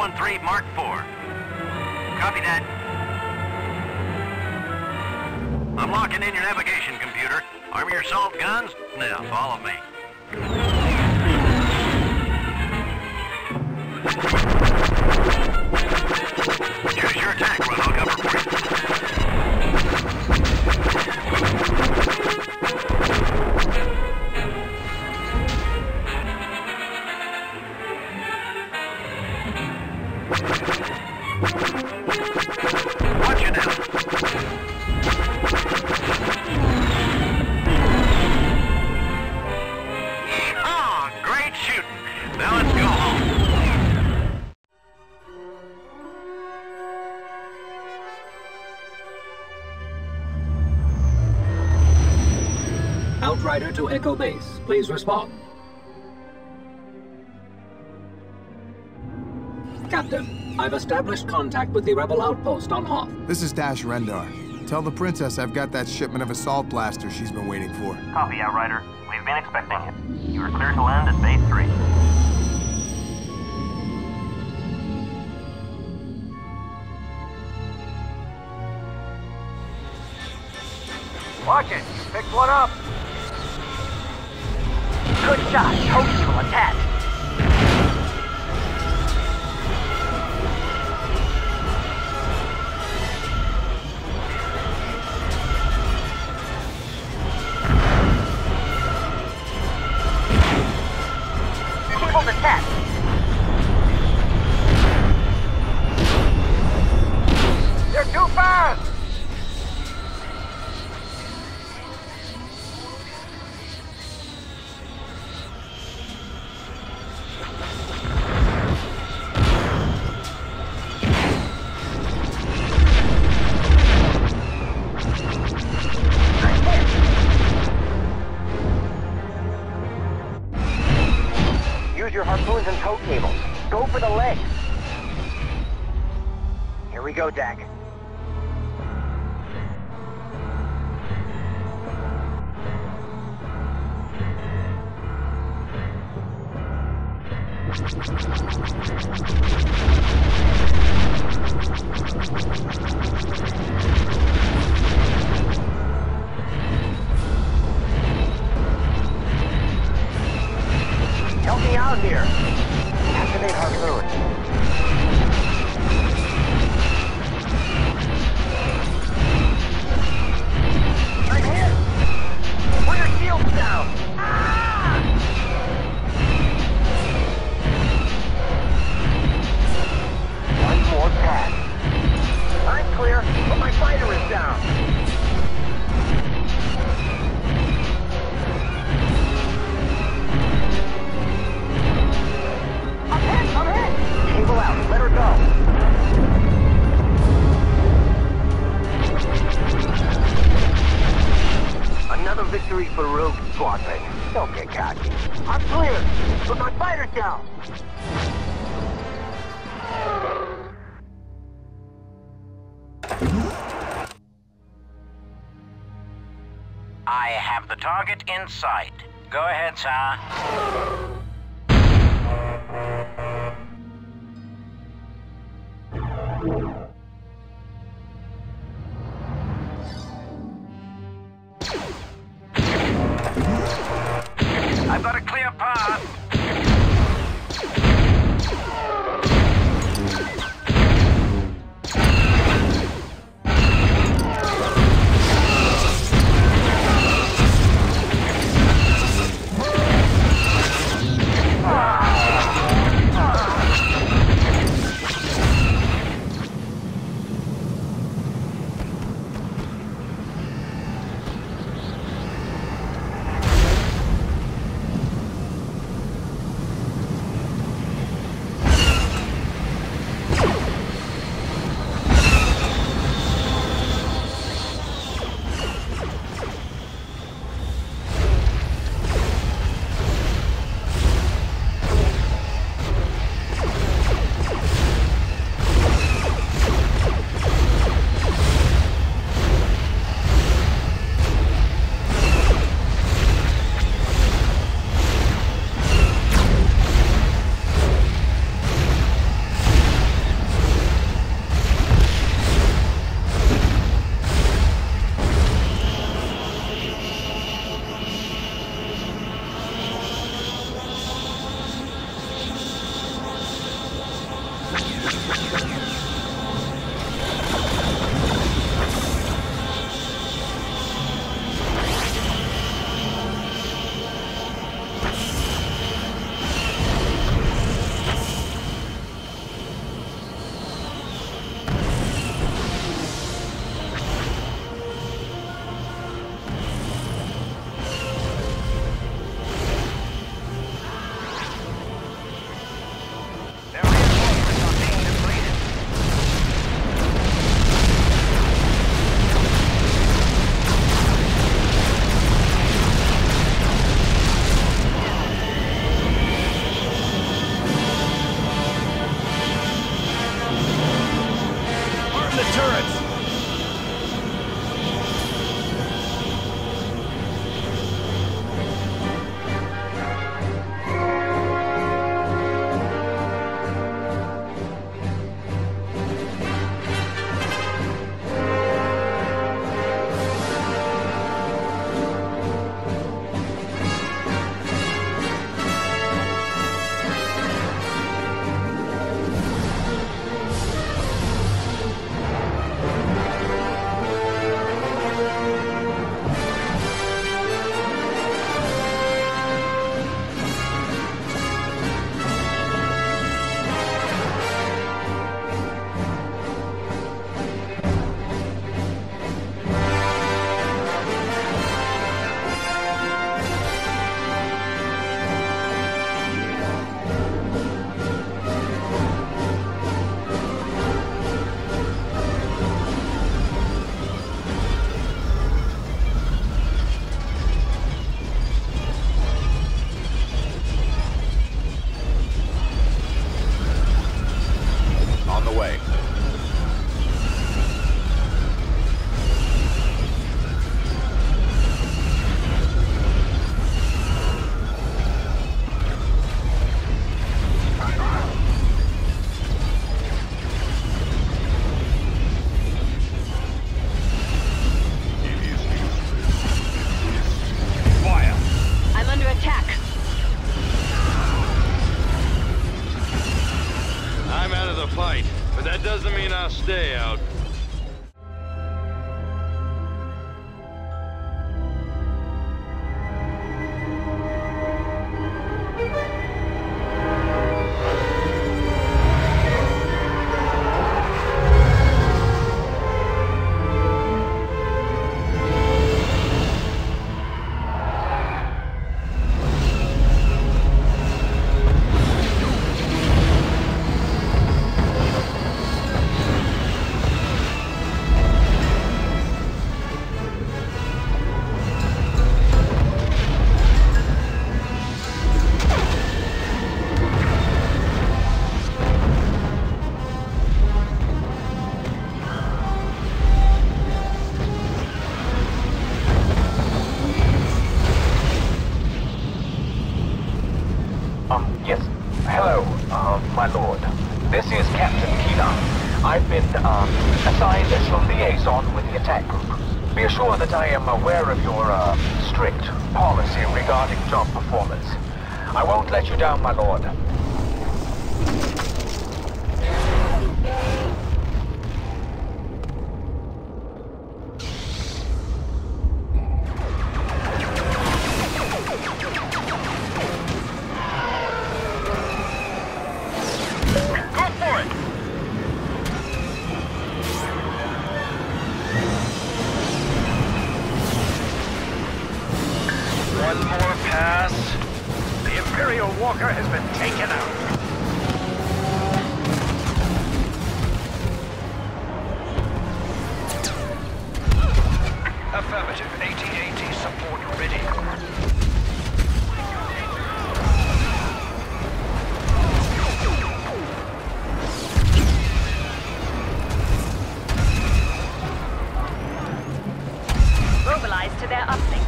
613 Mark 4. Copy that. I'm locking in your navigation computer. Arm your assault guns. Now, follow me. Choose your attack run. I'll cover for you. Watch it now. Oh, great shooting. Now let's go home. Outrider to Echo Base. Please respond. Captain, I've established contact with the rebel outpost on Hoth. This is Dash Rendar. Tell the Princess I've got that shipment of assault blasters she's been waiting for. Copy, Outrider. We've been expecting it. You are clear to land at Base 3. Watch it. Picked one up. Good shot. Toast will attach. Cable detached. You're too fast. Use your harpoons and tow cables. Go for the legs. Here we go, Dak. Help me out here. Activate harpoon. I'm hit. Put your shields down. Ah! One more pass. I'm clear, but my fighter is down. I'm hit! Cable out. Let her go. Another victory for Rogue Squadron. Don't get cocky. I'm clear, but my fighter's down. I have the target in sight. Go ahead, sir. I've got a clear path. day out. Yes. Hello, my lord. This is Captain Keenan. I've been, assigned as your liaison with the attack group. Be assured that I am aware of your, strict policy regarding job performance. I won't let you down, my lord. One more pass. The Imperial Walker has been taken out. Affirmative. AT-AT support ready. Mobilize to their uplinks.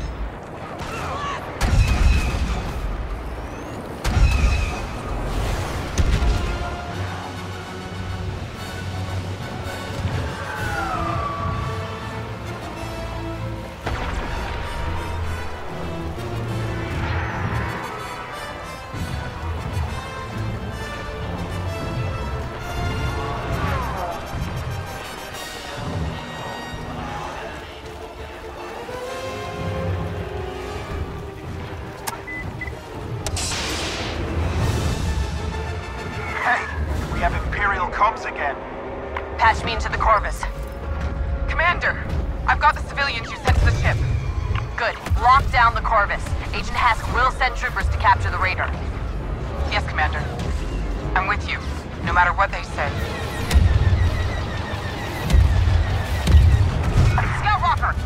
We have Imperial comms again. Patch me into the Corvus. Commander, I've got the civilians you sent to the ship. Good. Lock down the Corvus. Agent Hask will send troopers to capture the raider. Yes, Commander. I'm with you, no matter what they say. Scout Walker!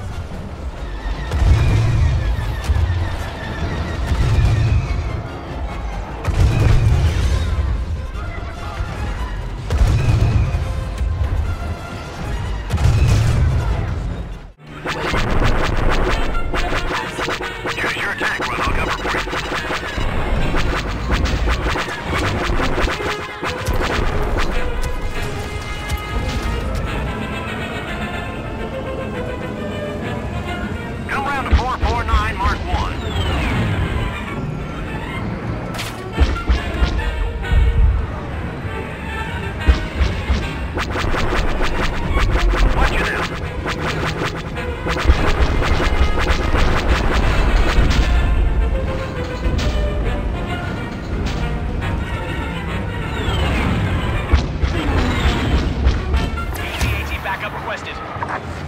Use your attack while I'll cover for you. Come round to 449 Mark 1. Watch you now. AT-AT backup requested.